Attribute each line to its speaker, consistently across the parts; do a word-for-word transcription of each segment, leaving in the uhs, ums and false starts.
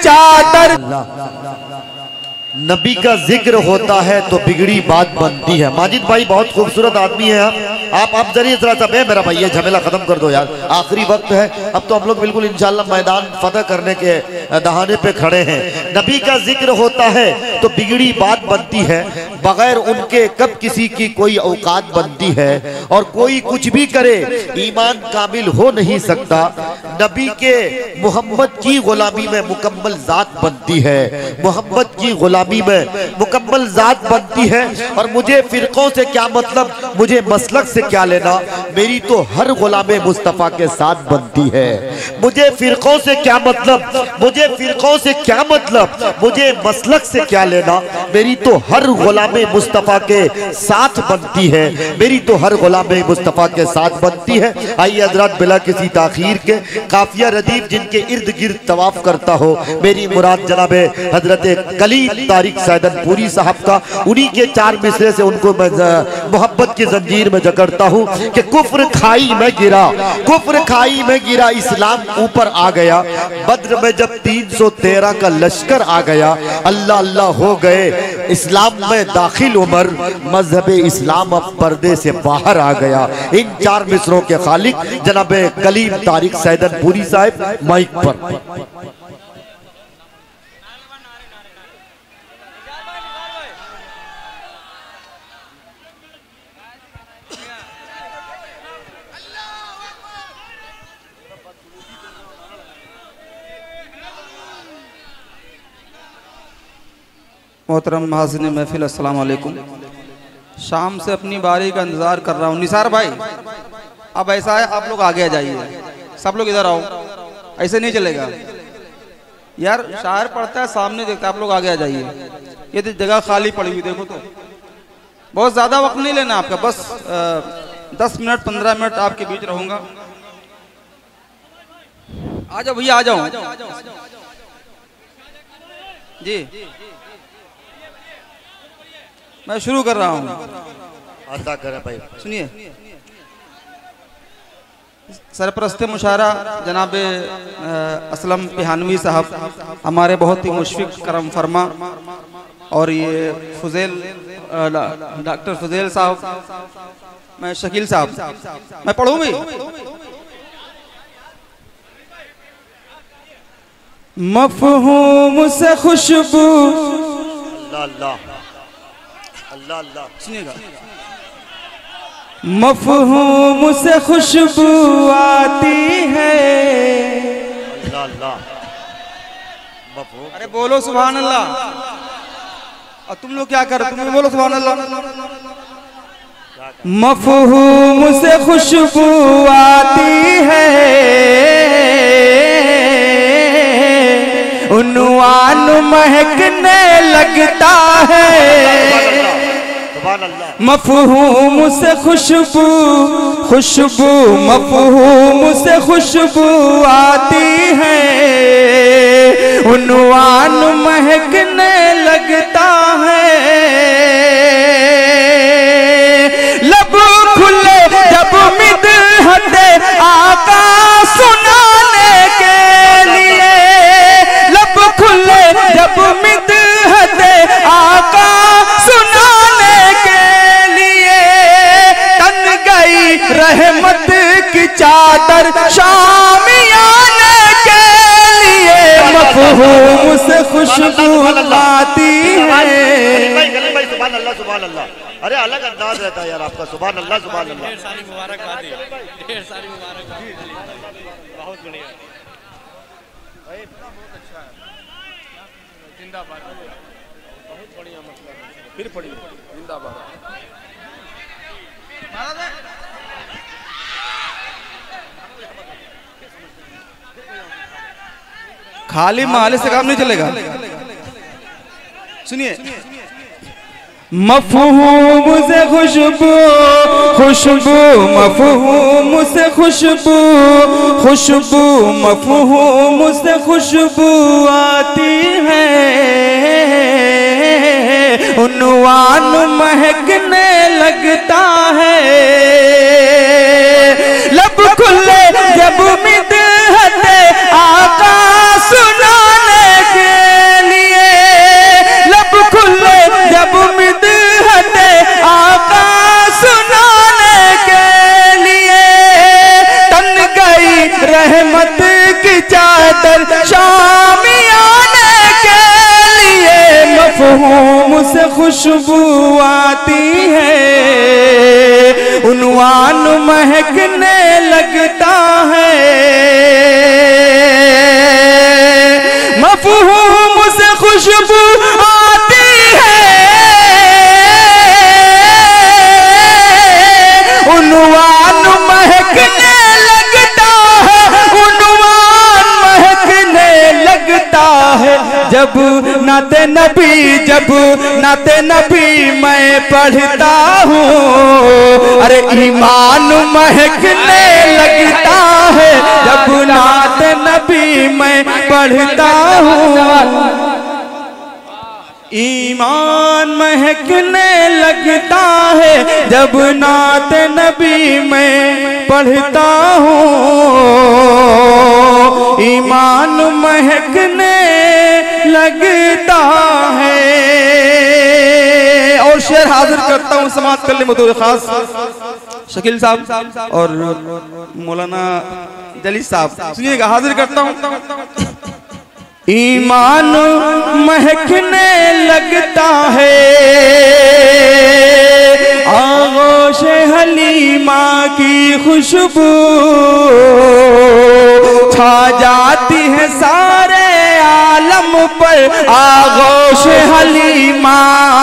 Speaker 1: चादर।
Speaker 2: नबी का जिक्र होता है तो बिगड़ी बात बनती है। माजिद भाई बहुत खूबसूरत आदमी है आप आप आप जरिए जरा सा मेरा भाई ये झमेला खत्म कर दो यार, आखिरी वक्त है। अब तो हम लोग बिल्कुल इंशाल्लाह मैदान फतह करने के दहाने पे खड़े हैं। नबी का जिक्र होता है तो बिगड़ी बात बनती है, बगैर उनके कब किसी की कोई औकात बनती है। और कोई कुछ भी करे ईमान कामिल हो नहीं सकता। नबी के मोहम्मद की गुलामी में मुकम्मल जात बनती है, मोहम्मद की गुलामी में मुकम्मल जात बनती है। और मुझे फिरकों से क्या मतलब, मुझे मसलक से क्या लेना, मेरी तो हर गुलामे मुस्तफ़ा के साथ बनती है। मुझे फिरकों से क्या मतलब, मुझे फिरकों से क्या मतलब, मुझे मसलक से क्या लेना, मेरी तो हर गुलामे मुस्तफ़ा के साथ बनती है, मेरी तो हर गुलामे मुस्तफ़ा के साथ बनती है। आइए हजरत बिला किसी ताखीर के काफिया रदीफ जिनके इर्द गिर्द तवाफ करता हो, मेरी मुराद जनाब हजरत कलीम तारिक सैदन पूरी साहब का, उन्हीं के चार मिसरे से उनको मैं मोहब्बत की जंजीर में जकड़ता हूँ कि कुफ्र खाई में गिरा, कुफ्र खाई में गिरा, इस्लाम ऊपर आ गया। बद्र में जब तीन सौ तेरह का लश्कर आ गया, अल्लाह अल्लाह हो गए, इस्लाम में दाखिल उमर, मजहब इस्लाम अब पर्दे से बाहर आ गया। इन चार मिसरों के खालिक जनाब कलीम तारिक सैदन पूरी साहब माइक पर।
Speaker 1: मोहतरम हाज़िर महफिल, अस्सलाम वालेकुम। शाम से अपनी बारी का इंतज़ार कर रहा हूँ। निसार भाई अब ऐसा है, आप लोग आगे आ जाइए, सब लोग इधर आओ, ऐसे नहीं चलेगा यार। शायर पढ़ता है सामने देखता है, आप लोग आगे आ जाइए। ये तो जगह खाली पड़ी हुई देखो, तो बहुत ज़्यादा वक्त नहीं लेना आपका, बस आ, दस मिनट पंद्रह मिनट आपके बीच रहूँगा। आ जाओ भैया, आ जाओ जी। मैं शुरू कर रहा हूँ,
Speaker 2: अदा करें भाई।
Speaker 1: सुनिए। सरपरस्ते मुशारा जनाब असलम पिहानवी साहब हमारे बहुत ही मुशफिक करम फरमा, और ये फुजेल डॉक्टर फुजेल साहब, मैं शकील साहब, मैं पढ़ूँ भी। मफहूम से खुशबू,
Speaker 2: अल्लाह अल्लाह अल्लाह अल्लाह,
Speaker 1: सुनिएगा। मफहूम से खुशबू आती है,
Speaker 2: अल्लाह अल्लाह, मफहूम।
Speaker 1: अरे बोलो सुभान अल्लाह। और तुम लोग क्या कर रहे हो, तुम भी बोलो सुभान अल्लाह। मफहूम से खुशबू आती है, उन्वान महकने लगता है। मफहूम से खुशबू, खुशबू मफहूम से खुशबू आती है, उन्वान महकने लगता है। लब खुले जब मिदहते आका सुनाने के लिए, लब खुले जब मिदहते आका सुनाने के लिए, तन गई रहमत की चादर शामियाने के लिए। मफहूम से खुशबू आती है।
Speaker 2: सुभान अल्लाह सुभान अल्लाह। अरे अलग अंदाज रहता है यार आपका, सुभान अल्लाह सुभान अल्लाह। ढेर सारी मुबारकबाद, ढेर सारी मुबारकबाद, बहुत बढ़िया भाई, बहुत अच्छा है, जिंदाबाद, बहुत बढ़िया, मतलब फिर पढ़िए जिंदाबाद।
Speaker 1: खाली माले से काम नहीं चलेगा। सुनिए। मफहूम से खुशबू, खुशबू मफहूम से खुशबू, खुशबू मफहूम से खुशबू आती है, उन्वान महकने लगता है। लब खुले जब मिदहते आका सुनाने के रहमत की चादर शामियाने के लिए मफ़हूम से खुशबू आती है, उन्वान महकने लगता है। मफ़हूम से खुशबू आती है, उन्वान महकने लगता है, उन्वान महकने लगता है। जब नाते नबी जब नाते नबी मैं पढ़ता हूँ, अरे ईमान महकने लगता है। जब नाते नबी मैं पढ़ता हूँ, ईमान महकने लगता है। जब नात नबी मैं पढ़ता हूँ, ईमान महकने लगता है। और शेर हाजिर करता हूँ समाप्त कर ले मुतौर खास शकील साहब और मौलाना जलील साहब, सुनिएगा। हाजिर करता हूँ। ईमान महकने लगता है, आगोश हलीमा की खुशबू छा जाती है सारे आलम पर। आगोश हलीमा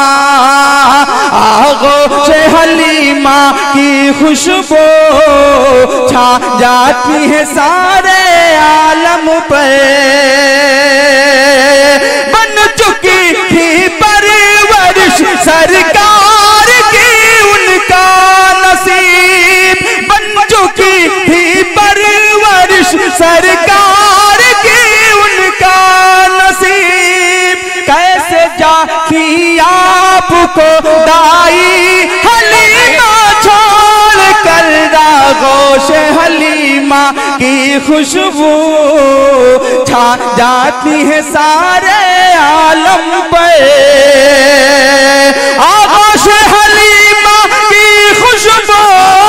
Speaker 1: आगोश हलीमा की खुशबू छा जाती है सारे आलम पर। बन चुकी थी परवरिश सरकार की उनका नसीब, बन चुकी थी परवरिश सरकार की उनका नसीब। कैसे जाती आपको दाई हलीमा छोड़ कर, आगोश हलीमा की खुशबू छा जाती है सारे आलम पे। आगोश हलीमा की खुशबू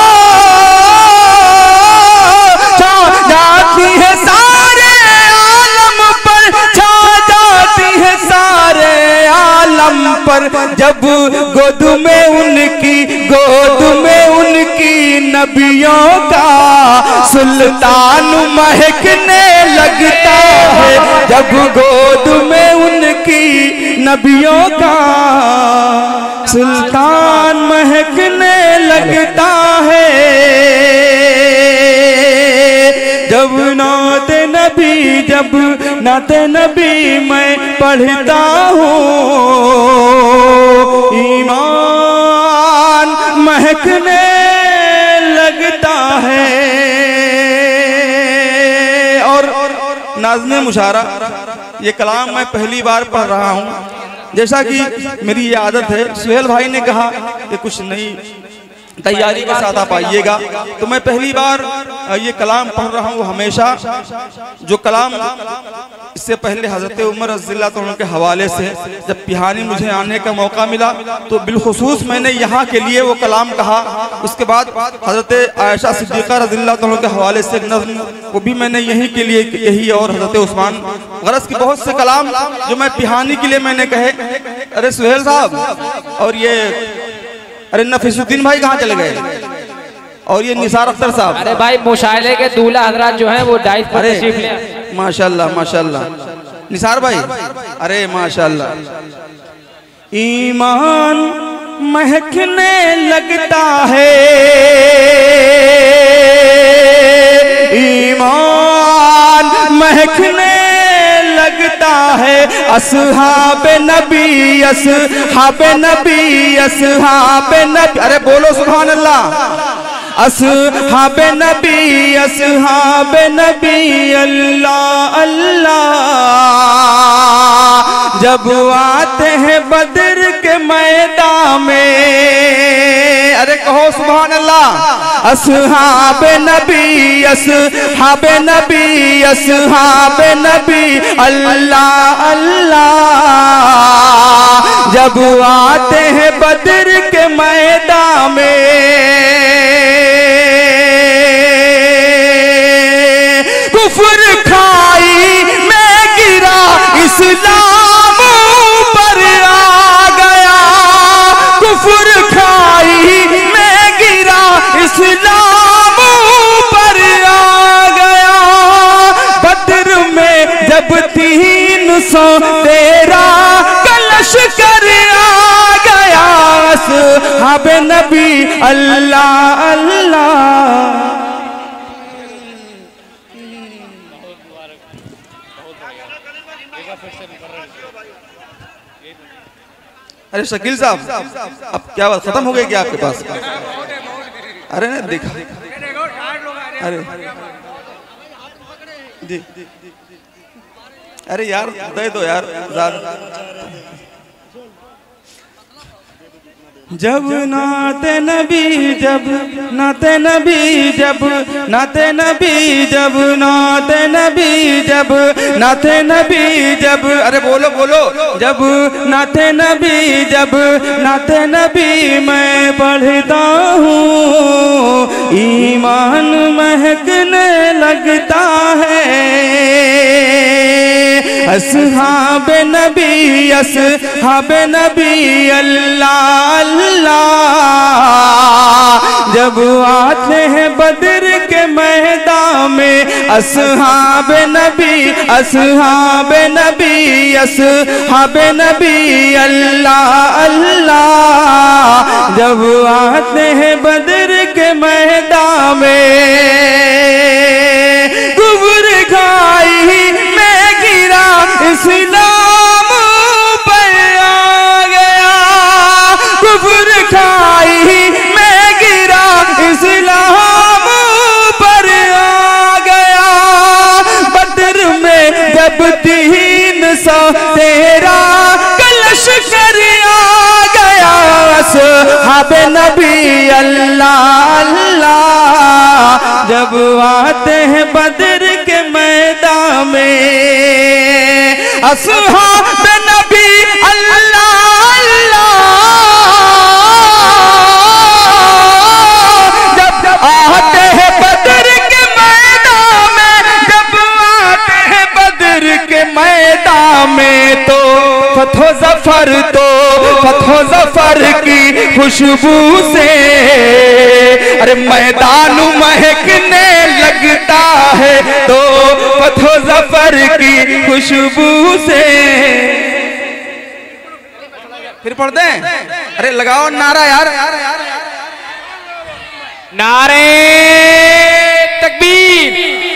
Speaker 1: छा जाती है सारे आलम पर, छा जाती है सारे आलम पर। जब गोद में उनकी गोद में उनकी नबियों का सुल्तान महकने लगता है। जब गोद में उनकी नबियों का सुल्तान महकने लगता है। जब नाते नबी जब नाते नबी मैं पढ़ता हूँ, ईमान महकने लगता है। और नाज़िम मुशारा, ये कलाम मैं पहली बार पढ़ रहा हूँ। जैसा कि मेरी ये आदत है, सुहेल भाई ने कहा कि कुछ नई तैयारी के साथ आप आइएगा, तो मैं पहली बार ये कलाम पढ़ रहा हूँ। हमेशा जो कलाम इससे पहले हज़रत उमर रज़ियल्लाहु अन्हु के हवाले से जब पिहानी मुझे आने का मौका मिला, तो बिलखुसूस मैंने यहाँ के लिए वो कलाम कहा। उसके बाद हज़रत आयशा सिद्दीक़ा रज़ियल्लाहु अन्हा के हवाले से नज़्म, वो भी मैंने यहीं के लिए यही, और हज़रत उस्मान, गरज के बहुत से कलाम जो मैं पिहानी के लिए मैंने कहे। अरे सुहेल साहब, और ये अरे नफीसुद्दीन भाई कहाँ चले गए, और ये निसार अख्तर साहब।
Speaker 3: अरे भाई मुशायरे के दूल्हा हजरात जो हैं वो डाइस पर तशरीफ ले।
Speaker 1: माशाल्लाह माशाल्लाह निसार भाई, अरे माशाल्लाह। ईमान महकने लगता है, ईमान महकने लगता है। असहाबे नबी असहाबे नबी असहाबे नबी, अरे बोलो सुभान अल्लाह। असहाबे नबी असहाबे नबी अल्लाह अल्लाह, जब आते हैं बदर के मैदान में, अरे कहो सुभान अल्लाह। असहाबे नबी असहाबे नबी असहाबे नबी अल्लाह अल्लाह, जब आते हैं बदर के मैदान में।
Speaker 4: कुफर खाई मैं गिरा इस्लाम पर आ गया, कुफर खाई मैं गिरा इस्लाम पर आ गया। बद्र में जब तीन सौ तेरा कलश कर आ गया, असहाबे नबी अल्लाह अल्लाह।
Speaker 1: अरे शकील साहब, अब क्या बात खत्म हो गई क्या आपके पास? अरे नहीं देखा, अरे जी, अरे यार दे दो यार। जब नाते नबी जब नाते नबी जब नाते नबी जब नाते नबी जब नाते नबी जब अरे बोलो बोलो जब नाते नबी जब नाते नबी मैं पढ़ता हूँ ईमान महकने लगता है। असहाबे नबी असहाबे नबी अल्लाह अल्लाह जब आते हैं बद्र के मैदान में। असहाबे नबी असहाबे नबी असहाबे नबी अल्लाह अल्लाह जब आते हैं बद्र के मैदान में। कुफर खाई मैं गिरा इस्लाम पर आ गया, कुफर खाई मैं गिरा इस्लाम पर आ गया। बद्र में जब तीन सौ तेरा कलश कर आ गया, असहाबे नबी अल्लाह अल्लाह जब आते हैं बद्र के मैदान में। असहाबे नबी अल्लाह अल्लाह जब आते हैं बद्र के मैदान में, जब आते हैं बद्र के मैदान में तो फतह जफर तो फतह जफर की खुशबू से अरे मैदान महकने लगता है, तो फतह जफर की खुशबू से। फिर पढ़ते हैं, अरे लगाओ नारा यार,
Speaker 3: नारे तकबीर,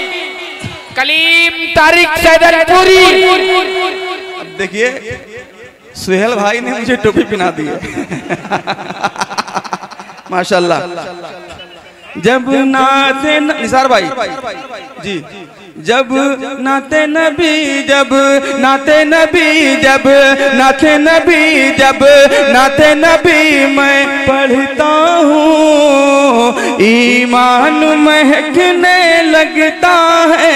Speaker 3: कलीम तारिक सैदरपुरी।
Speaker 1: अब देखिए सुहेल भाई ने मुझे टोपी पहना दी है माशाल्लाह। जब नाते निसार भाई जी, जब नाते नबी जब नाते नबी जब नाते नबी जब नाते नबी मैं पढ़ता हूँ ईमान महकने लगता है।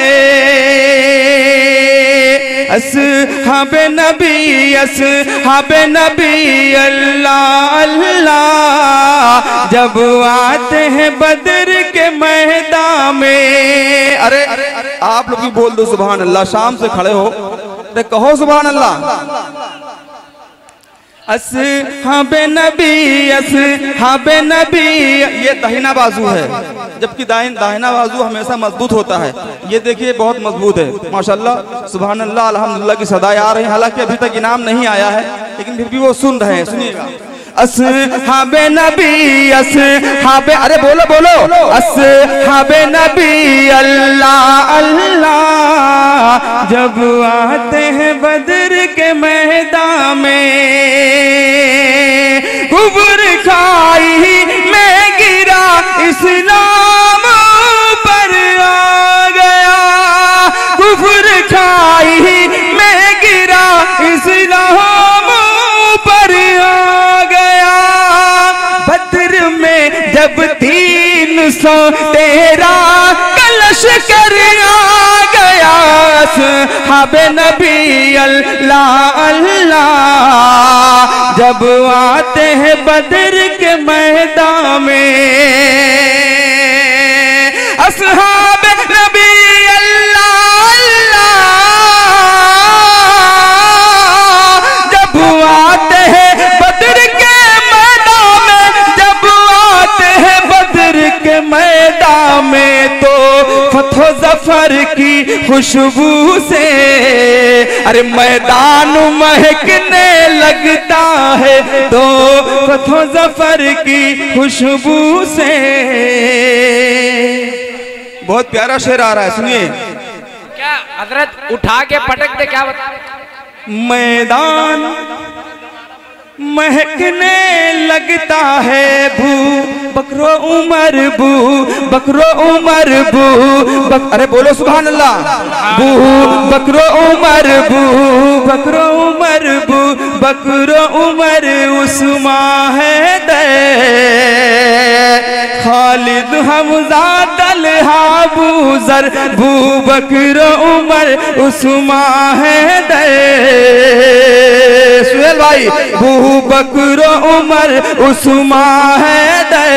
Speaker 1: असहाबे नबी असहाबे नबी अल्लाह अल्लाह जब आते हैं बद्र के मैदान में। अरे आप लोग भी बोल दो सुभान अल्लाह, शाम से खड़े हो, अरे कहो सुभान अल्लाह। असहाबे नबी असहाबे नबी, ये दाहिना बाजू है, जबकि दाहिन दाहिना बाजू हमेशा मजबूत होता है। ये देखिए बहुत मजबूत है माशाल्लाह, सुभान अल्लाह अल्हम्दुलिल्लाह की सदाएं आ रही हैं। हालांकि अभी तक इनाम नहीं आया है, लेकिन फिर भी वो सुन रहे हैं, सुनिएगा। असहाबे नबी असहाबे, अरे बोलो बोलो, असहाबे नबी अल्लाह अल्लाह जब आते हैं बद्र के मैदान में। कुफर खाई मैं गिरा इस्लाम पर आ गया, कुफर खाई मैं गिरा इस्लाम पर आ गया। बद्र में जब तीन सौ तेरा कलश कर आ गया, असहाबे नबी अल्लाह अल्लाह जब आते हैं बद्र के मैदान में। असहाबे नबी अल्लाह
Speaker 4: जफर की खुशबू से, अरे मैदान महकने लगता है तो पथो जफर की खुशबू से। बहुत प्यारा शेर आ रहा है, सुनिए।
Speaker 3: क्या हजरत उठा के पटक दे, क्या बता।
Speaker 4: मैदान महकने लगता है भू बकरो उमर बू बकरो उमर बू बक, अरे बोलो सुभान अल्लाह। बू बकरो उमर बू बकरो उमर बू बकरो उमर उस्मा है दे, खालिद हमजा तलहा बूजर बू बकरो उमर उस्मा है दे। सुहेल भाई, बू बकरो उमर उस्मा है दे,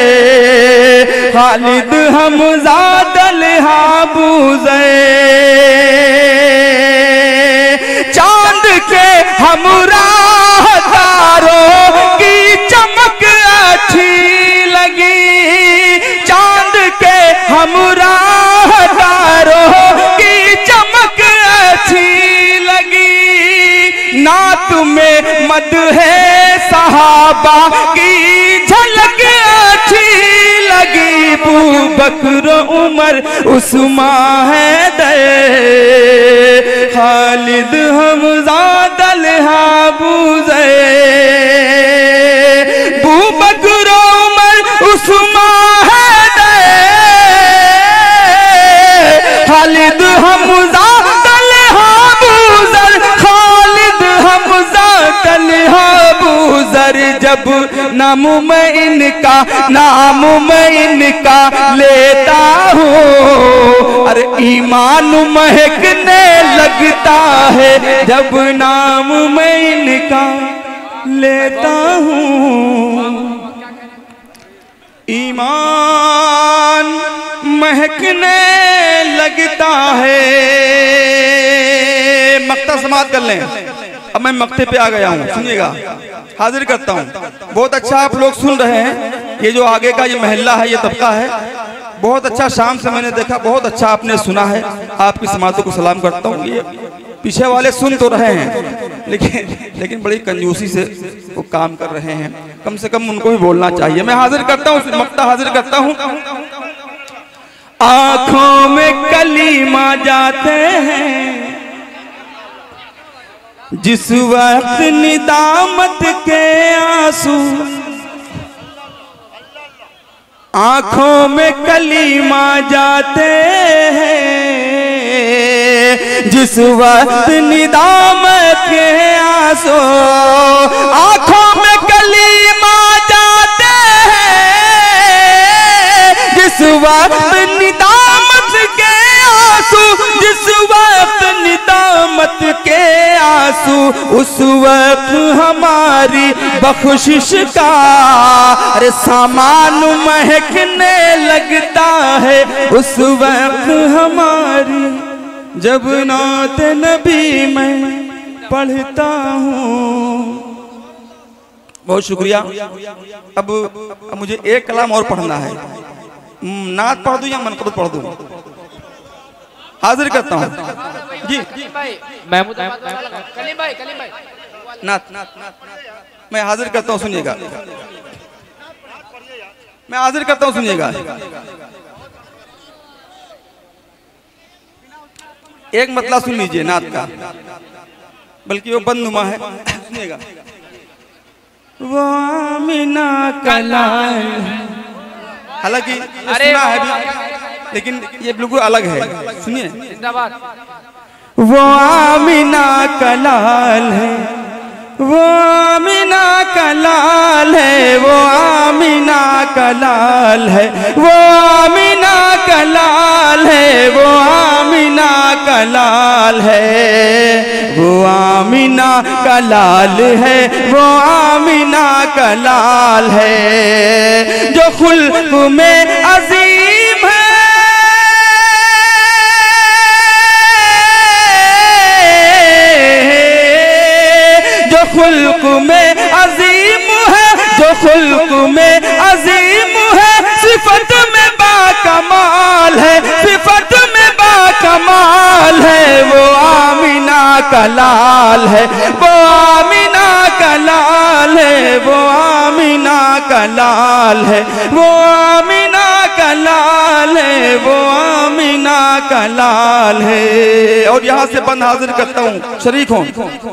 Speaker 4: खालिद हमजा तलहा बूजर। चांद के हमराह तारों की चमक अच्छी लगी, चांद के हमराह तारों की चमक अच्छी लगी, नात में मद है सहाबा की झलक अच्छी लगी। बू बकरो उमर उस्मा है दे, खालिद हमजा तलहा बूज़े। बू बकरो उमर उस्मा है दे, खालिद हमजा तलहा बूज़र, खालिद हमजा तलहा बूज़र। जब नाम मैं इनका नाम मैं इनका लेता हूँ, अरे ईमान महकने लगता है जब नाम मैं इनका लेता हूँ। ईमान महकने लगता है। मक्ता समाप्त कर लें। अब मैं मक्ते पे आ गया हूँ, सुनिएगा, हाजिर करता हूँ। बहुत अच्छा आप लोग सुन रहे हैं। ये जो आगे का ये महल्ला है, ये तबका है, बहुत अच्छा शाम से मैंने देखा, बहुत अच्छा आपने सुना है। आपकी समातों को सलाम करता हूँ। ये पीछे वाले सुन तो रहे हैं, लेकिन लेकिन बड़ी कंजूसी से वो काम कर रहे हैं। कम से कम उनको भी बोलना चाहिए। मैं हाजिर करता हूँ, मक्ता हाजिर करता हूँ। आंखों में कलीमा जाते हैं जिस वक्त निदामत के आंसू, आंखों में कलीमा जाते हैं जिस वक्त निदामत के आंसू, आंखों में कलीमा जाते हैं जिस वक्त निदामत के आंसू, जिस वक्त निदामत के आंसू, उस वक्त हमारी बख्शिश का अरे सामान महकने लगता है। उस वक्त हमारी जब नात नबी मैं पढ़ता हूँ। बहुत शुक्रिया। अब, अब मुझे एक कलाम और पढ़ना है। नात पढ़ दूं या मनक़बत पढ़ दूं? हाजिर करता हूँ जी।
Speaker 3: महमूद कलीम भाई, कलीम भाई,
Speaker 4: नात मैं हाजिर करता हूँ, सुनिएगा। मैं हाजिर करता हूँ, सुनिएगा। एक मतलब सुन लीजिए नात का, बल्कि वो बंदनुमा है, सुनिएगा। वो आमिना कलाल, हालांकि सुना है भी, लेकिन ये बिल्कुल अलग है, सुनिए। वो आमिना कलाल है, वो आमिना कलाल है, वो आमिना कलाल है, वो आमिना कलाल है, वो आमिना कलाल है, वो आमिना कलाल है, वो आमिना कलाल है, जो खुल्क में अजीम है, खुल्क में अजीम है, जो खुल्क में अजीम है, सिफत में बाकमाल है, सिफत में बा का लाल है, वो आमीना का लाल है, वो आमीना का लाल है, वो आमीना का लाल है, वो आमीना का लाल है। और यहाँ से बंद हाजिर करता हूँ, शरीक हूँ।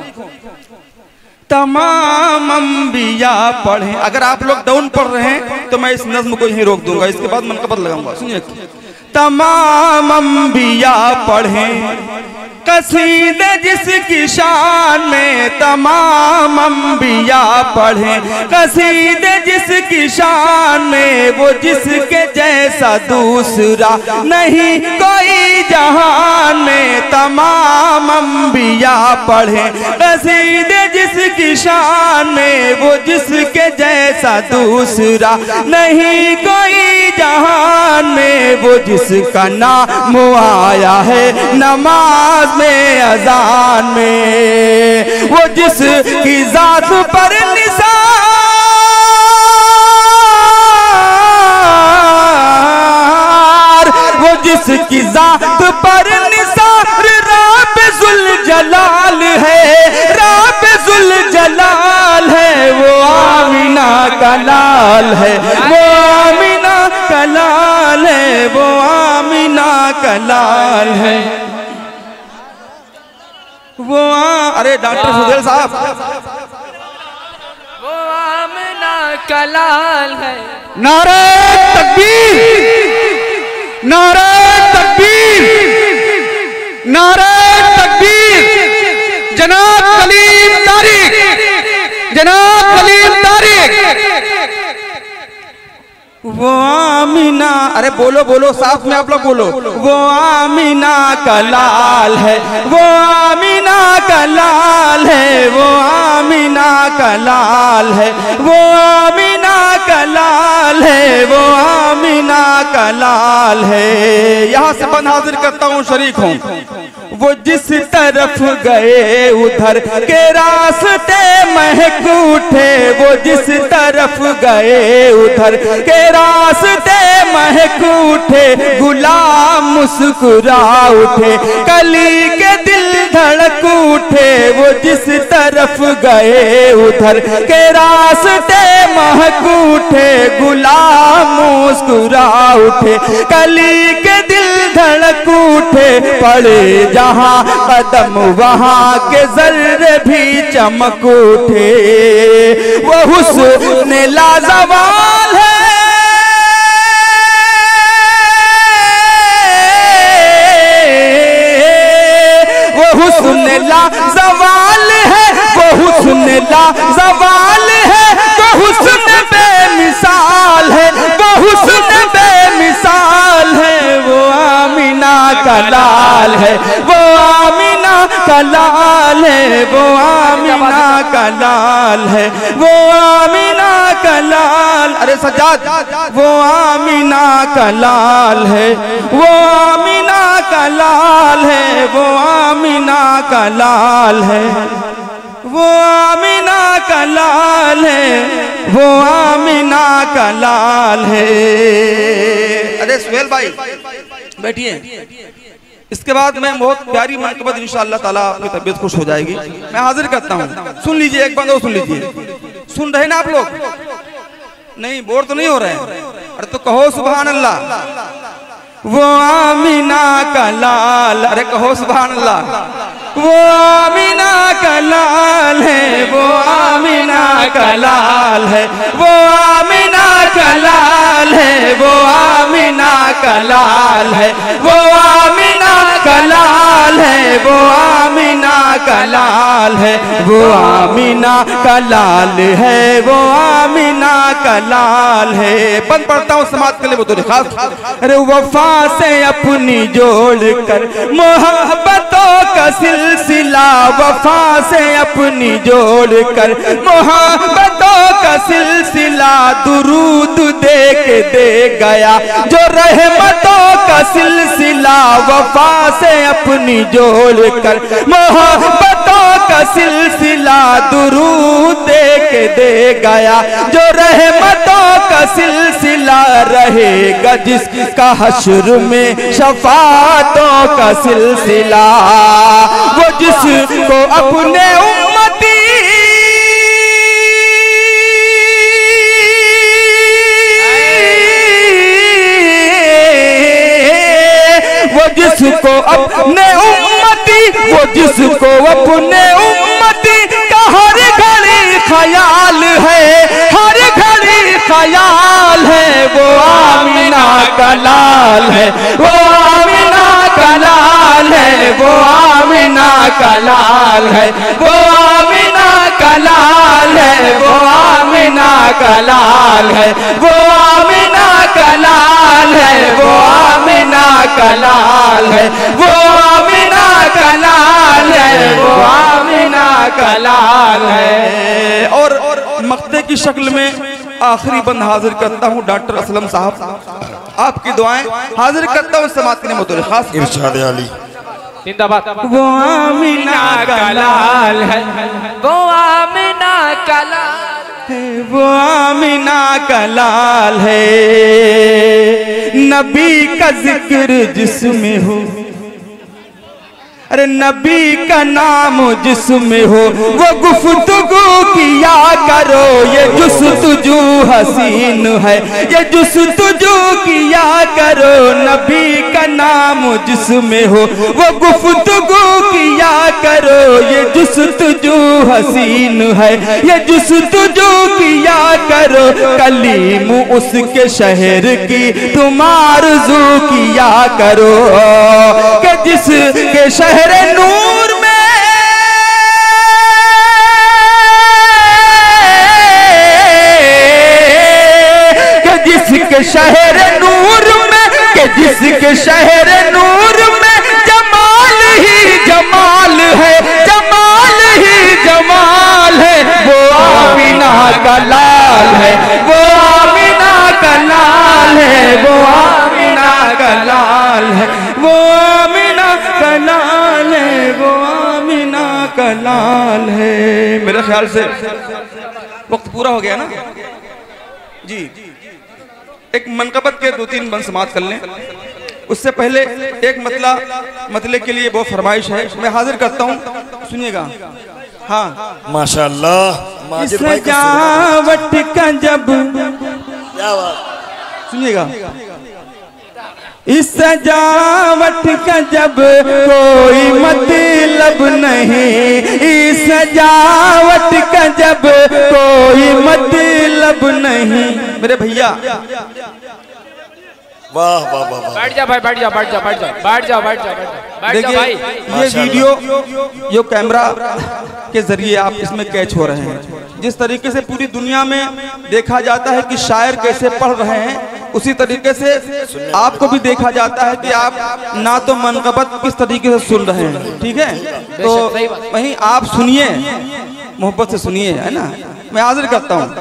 Speaker 4: तमाम अंबिया पढ़े, अगर आप लोग डाउन पढ़ रहे हैं तो मैं इस नज्म को यहीं रोक दूंगा, इसके बाद मनकबत लगाऊंगा। सुनिए, तमाम अंबिया पढ़े कसीदे जिसकी शान में, तमाम अंबिया पढ़े कसीदे जिसकी शान में, वो जिसके जैसा दूसरा नहीं कोई जहान में। तमाम अंबिया पढ़े कसीदे जिसकी शान में, वो जिसके जैसा दूसरा नहीं कोई जहान में, वो जिसका नाम आया है नमाज में अजान में, वो जिसकी जात पर निसार, वो जिसकी जात पर निसार रब जुल जलाल है, रब जुल जलाल है, वो आमीना का लाल है, वो आमीना का लाल है, वो आमीना का लाल है, वो आ... अरे डॉक्टर सुधीर साहब,
Speaker 3: वो आमीना का लाल है।
Speaker 5: नारे तकबीर, नारे तकबीर, नारे तकबीर। जनाब कलीम तारिक, जनाब कलीम तारिक।
Speaker 4: वो आमीना, अरे बोलो बोलो साथ में आप लोग बोलो, वो आमीना का लाल है, वो आमीना का लाल है, वो आमीना का लाल है, वो आमीना का लाल है, वो आमीना का लाल है। यहाँ से बंद हाजिर करता हूँ, शरीक हूँ। वो जिस तरफ गए उधर के रास्ते महक उठे, वो जिस तरफ गए उधर के रास्ते महक उठे, गुलाम मुस्कुरा उठे, कली के दिल धड़क उठे, वो जिस तरफ गए उधर के रास्ते महक उठे, गुलाम मुस्कुरा उठे, कली के दिल धड़क उठे, पड़े जहां कदम वहां के जर्रे भी चमक उठे, वो हुस्न लाजवाल है, वो हुस्न लाजवाल है, वो हुस्न लाजवाल है, वो हुस्न बेमिसाल है, वो हुस्न बेमिसाल है, वो आमीना का लाल है, वो आमीना का लाल है, वो आमीना का लाल है, वो आमीना का लाल। अरे सज्जाद, वो आमीना का लाल है, वो आमीना का लाल है, वो आमीना का लाल है, वो आमीना का लाल है, वो आमीना का लाल है। अरे सुहेल भाई बैठिए, इसके बाद मैं बहुत प्यारी मनकबत इंशाअल्लाह ताला आपकी तबीयत खुश हो जाएगी, मैं हाजिर करता हूँ। सुन लीजिए, एक बंदा सुन लीजिए। सुन रहे ना आप लोग? नहीं, बोर तो नहीं हो रहे? अरे तो कहो सुभान अल्लाह। वो आमीना का लाल, अरे कहो सुभान अल्लाह। वो आमीना का लाल है, वो आमीना का लाल है, वो आमीना का लाल है, वो आमीना का लाल है, वो आमीना का लाल है, वो आमीना का लाल है, वो आमीना का लाल है, वो आमीना का लाल है। बंद पढ़ता हूँ समाज के लिए वो तो खास। अरे वफा से अपनी जोड़ कर मोहब्बतों का सिलसिला, वफा से अपनी जोड़ कर मोहब्बतों का सिलसिला, दुरूद दे के दे गया जो रहमतों का सिलसिला, वफा से अपनी जोड़ कर मोहब्बतों का सिलसिला दुरूद दे के दे गया, जो रहमतों का सिलसिला रहेगा जिसका हश्र में शफाअतों का सिलसिला, वो जिसको अपने उम्मती वो जिसको अपने उम्मती वो जिसको अपने उम्मती का हर घड़ी ख्याल है, हर घड़ी ख्याल है, वो आमिना का लाल है, वो आमिना का लाल है, वो आमिना का लाल है, वो आमिना का लाल है, वो आमिना का लाल है, वो आमिना का लाल है, वो आमिना का लाल है, वो आमिना का लाल है, वो आमिना का लाल है। और मक्ते की शक्ल में आखिरी बंद हाजिर करता हूँ डॉक्टर असलम साहब, आपकी दुआएं हाजिर करता हूँ समात के मुतल्लिक़ खास
Speaker 2: इरशाद अली।
Speaker 3: जिंदाबाद।
Speaker 4: वो आमिना का लाल है,
Speaker 3: वो आमिना का लाल
Speaker 4: है, वो आमिना का लाल है, नबी का जिक्र जिसमें हो, अरे नबी का नाम जिसमें हो, वो गुफ्तगू किया करो, ये जुस्तजू हसीन है, ये जुस्तजू किया करो, नबी का नाम जिसमें हो, वो गुफ्तगू किया करो, ये जुस्तजू हसीन है, ये जुस्तजू किया करो, कलीम उसके शहर की तुम आरज़ू किया करो, कि जिसके शहर नूर में कि जिसके शहर नूर में कि जिसके शहर नूर में जमाल ही जमाल है, जमाल ही जमाल है, वो आमिना का लाल है, वो आमिना का लाल है, वो आमिना का लाल है, वो आमिना का लाल है, वो आमिना का लाल है। मेरे ख्याल से वक्त पूरा हो गया ना जी। एक मनकबत के दो तीन बंद समाप्त कर लें, उससे पहले एक मतला मतले के लिए बहुत फरमाइश है, मैं हाजिर करता हूँ, सुनिएगा। हाँ
Speaker 2: माशाअल्लाह
Speaker 4: सजावट का जब सुनिएगा, इस सजावट का जब कोई मतलब नहीं, इस सजावट का जब कोई मतलब नहीं। मेरे भैया
Speaker 2: वाह वाह वाह वाह।
Speaker 3: बैठ जा भाई, बैठ जा, बैठ जा, बैठ जा, बैठ जा, बैठ जा, बैठ जा
Speaker 4: देखिए
Speaker 3: भाई।
Speaker 4: ये वीडियो जो कैमरा के जरिए आप इसमें कैच हो रहे हैं, जिस तरीके से पूरी दुनिया में देखा जाता है कि शायर कैसे पढ़ रहे हैं, उसी तरीके से आपको भी देखा जाता है कि आप ना तो मनकबत किस तरीके से सुन रहे हैं, ठीक है? तो वहीं आप सुनिए, मोहब्बत से सुनिए, है ना। मैं हाजिर करता हूँ।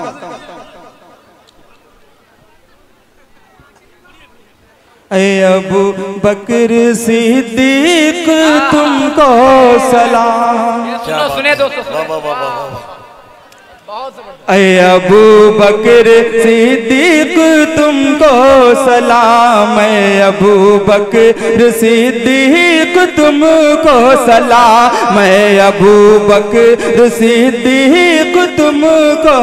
Speaker 4: ऐ अबू बकर सिद्दीक तुमको सलाम।
Speaker 3: सुनो, सुने दोस्तों,
Speaker 2: वाह वाह वाह वाह।
Speaker 4: ऐ अबू बकर सिद्दीक तुमको सलाम, ऐ अबू बकर सिद्दीक तुमको सलाम, ऐ अबू बकर सिद्दीक तुमको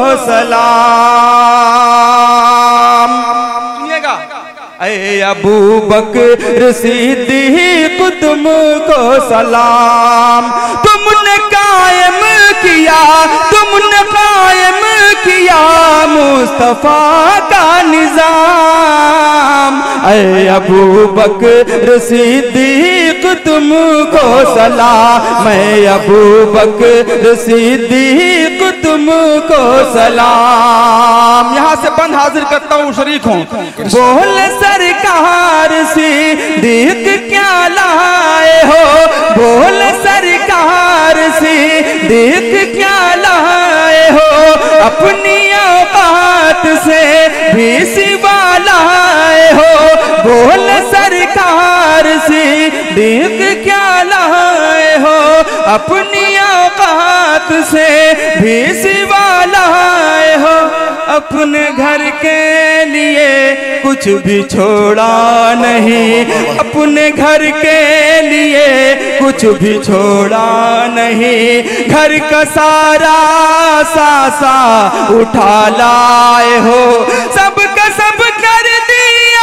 Speaker 4: सलाम। सुनिएगा, ऐ अबू बकर सिद्दीक तुमको सलाम, तुमने कायम किया, तुमने कायम किया मुस्तफा का निजाम। ऐ अबू बकर सिद्दीक तुमको सलाम, मैं अबू बकर सिद्दीक तुमको सलाम। यहाँ से बंद हाजिर करता हूँ, शरीक हूँ। बोल सरकार सिद्दीक क्या लाए हो, बोल सरकार सिद्दीक क्या लाए हो, अपनी औकात से भी सिवा लाए हो। बोल सरकार सिद्दीक क्या लाए हो, अपनी औकात से भी सिवा लाए हो, अपने घर के लिए कुछ भी छोड़ा नहीं, अपने घर के लिए कुछ भी छोड़ा नहीं, घर का सारा सासा उठा लाए हो, सब का सब कर दिया,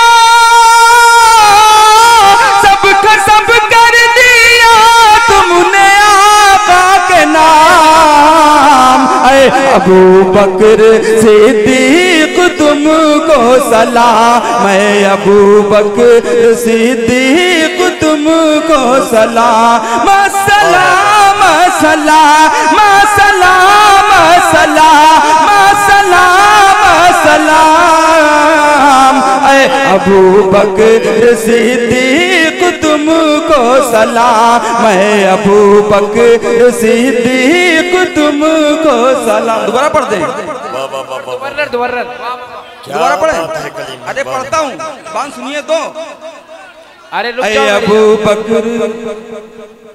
Speaker 4: सब का सब कर दिया तुमने आका के नाम। ऐ अबू बकर सिद्दीक तुमको सलाम, मैं अबू बकर सिद्दीक तुमको सलाम, सलाम सलाम सलाम सलाम सलाम सलाम। ऐ अबू बकर सिद्दीक तुमको सलाम, मैं अबू बकर सिद्दीक तुमको सलाम। दोबारा पढ़ दे,
Speaker 3: दुवर्रर दुवर्रर
Speaker 4: दोबारा पढ़े। अरे पढ़ता हूँ, बात सुनिए तो।
Speaker 3: अरे रुक
Speaker 4: ऐ
Speaker 3: जाओ,
Speaker 4: अबू बकर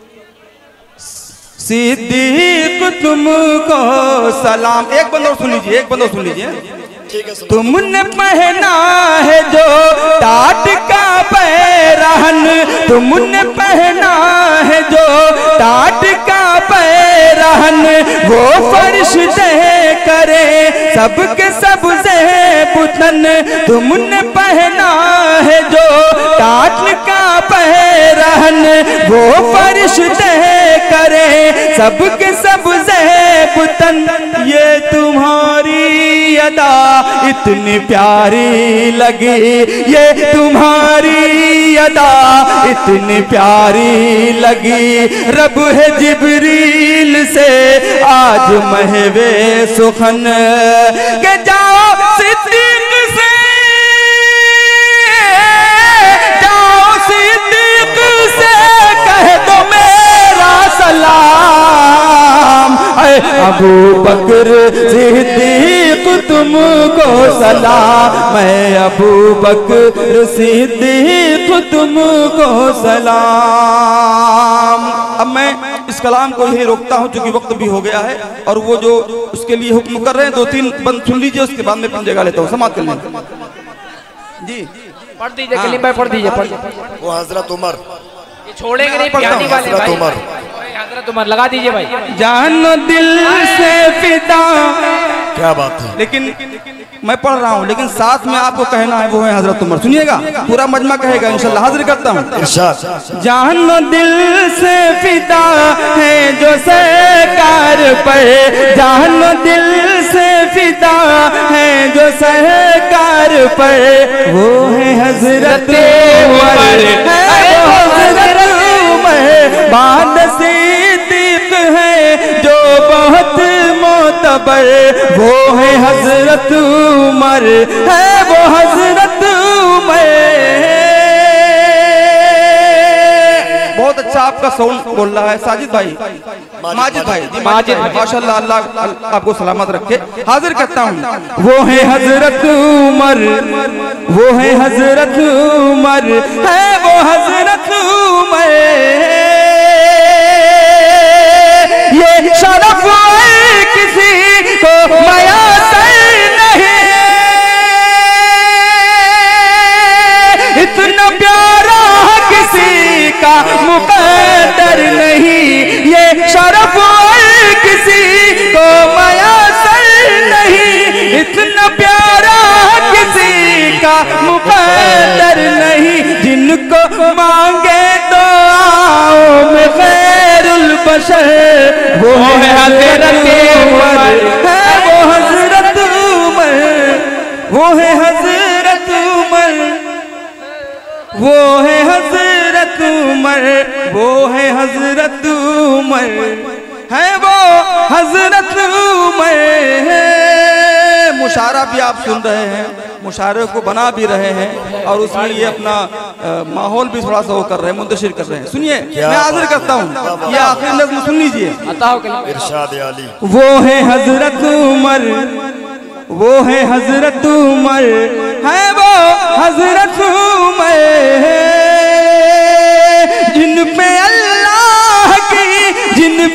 Speaker 4: सिद्दीक तुमको सलाम। एक बंदा सुन लीजिए, एक बंदा सुन लीजिए। तुमने पहना है जो टाट का पैरहन, तुमने पहना है जो टाट का पैरहन, वो फरिश्ते करे सबके सब से पुतन। तुमने पहना है जो टाट का पैरहन, वो फरिश्ते करे सबके सब से पुतन। ये तुम्हारी अदा इतनी प्यारी लगी, ये तुम्हारी अदा इतनी प्यारी लगी, रब है जिब्रील से आज महवे सुखन के जाओ सिद्दीक से, जाओ सिद्दीक से कह दो मेरा सलाम। ऐ अबू बकर सिद्दीक तुमको सलाम, मैं अबू बकर सिद्दीक तुमको सलाम। अब मैं इस कलाम को यही रोकता हूँ क्योंकि वक्त भी हो गया है, और वो जो उसके लिए हुक्म कर रहे हैं दो तीन बंद सुन लीजिए, उसके बाद में अपनी जगह लेता हूँ, समाप्त कर लेंगे जी।
Speaker 3: पढ़ दीजिए कलीम भाई, पढ़ दीजिए, पढ़ दीजिए।
Speaker 2: वो हजरत उमर,
Speaker 3: ये छोड़ेंगे नहीं पियानी वाले भाई, हजरत उमर लगा दीजिए भाई।
Speaker 4: जानो दिल से फिदा,
Speaker 2: क्या बात है।
Speaker 4: लेकिन मैं पढ़ रहा हूँ, लेकिन साथ में आपको कहना है वो है हजरत उमर। सुनिएगा, पूरा मजमा कहेगा इंशाल्लाह। हाजिर करता हूँ।
Speaker 2: इरशाद।
Speaker 4: जानो दिल से फिदा है जो सरकार पर, जानो दिल से फिदा है जो सरकार पर, वो है हजरत उमर, है वो हजरत उमर। बाद सिद्दीक है जो बहुत मोतबर, वो है हजरत उमर, है वो हजरत उमर। बहुत अच्छा आपका साउंड बोल रहा है साजिद भाई, माजिद भाई, माजिद माशाल्लाह, अल्लाह आपको सलामत रखे। हाजिर करता हूँ, वो है हजरत उमर, वो है हजरत उमर, है वो हजरत उमर। ये शरफ किसी को मयासर नहीं, इतना प्यारा किसी का मुकद्दर नहीं, ये शरफ किसी को मयासर नहीं, इतना प्यारा किसी का मुकद्दर नहीं। जिनको मांगे दुआओं में खैरुल बशर, वो है हजरत उमर, है वो हजरत उमर, वो है हजरत उमर, वो है हजरत उमर, वो है हजरत उमर, है वो हजरत उमर। मुशारा भी आप सुन रहे हैं, मुशारे को बना भी रहे हैं, और उसमें ये अपना माहौल भी थोड़ा सा वो कर रहे हैं, मुंतशिर कर रहे हैं। सुनिए, मैं हाजिर करता हूँ, ये आखिरी नज़्म सुन लीजिए।
Speaker 2: इरशाद आली।
Speaker 4: वो है हजरत उमर, वो है हजरत उमर, है वो हजरत उमर। जिन पे अल्लाह की, जिन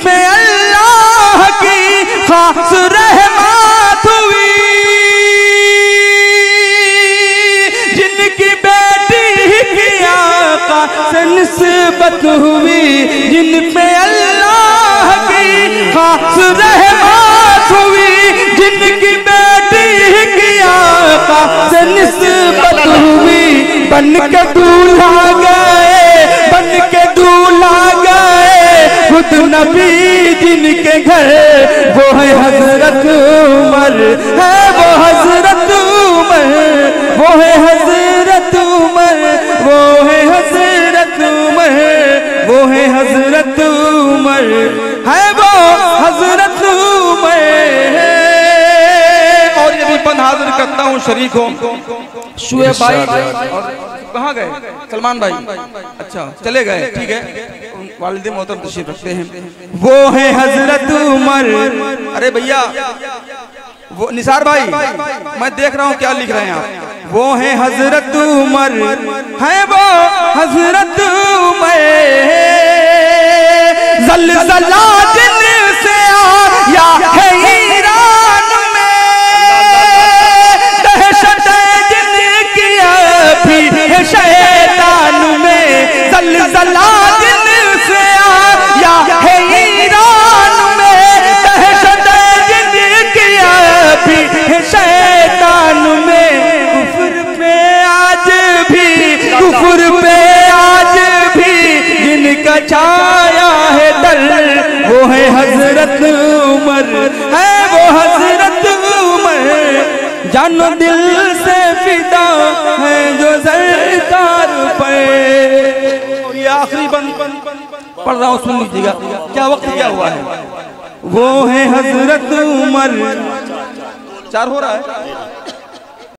Speaker 4: निस्बत हुई, जिन पे अल्लाह की खास रहमत हुई, जिनकी बेटी की आका से निस्बत हुई, बन के दूल्हा गए, बन के दूल्हा गए खुद नबी जिनके घर, वो है हजरत उमर, है वो हजरत उमर, वो है हजरत उमर, वो है हजरत उमर, वो है हजरत उमर, है वो हजरत उमर। और ये भी पन हाजिर करता हूँ शरीक हो शुएब भाई, कहाँ गए सलमान भाई? अच्छा चले गए, ठीक है, वालिद मोहतरम तशरीफ रखते हैं। वो है हजरत उमर। अरे भैया वो निसार भाई, मैं देख रहा हूँ क्या लिख रहे हैं आप। वो है हजरत उमर, है वो हजरत उमर, ज़लज़ला जिनसे आया है ईरान में, दहशत जिनकी अभी है शैतान में, ज़लज़ला जिनसे आया है ईरान में, दहशत जिनकी अभी है शैतान में, कुफ्र पे आज भी, कुफ्र पे आज भी जिनका छाया है डर, वो है हजरत उमर, है वो हजरत उमर, जानो दिल से फिदा है जो सरकार पे। ये आखिरी बंद पढ़ रहा हूँ, सुन लीजिएगा क्या वक्त क्या हुआ है। वो है हजरत उमर, चार हो रहा है।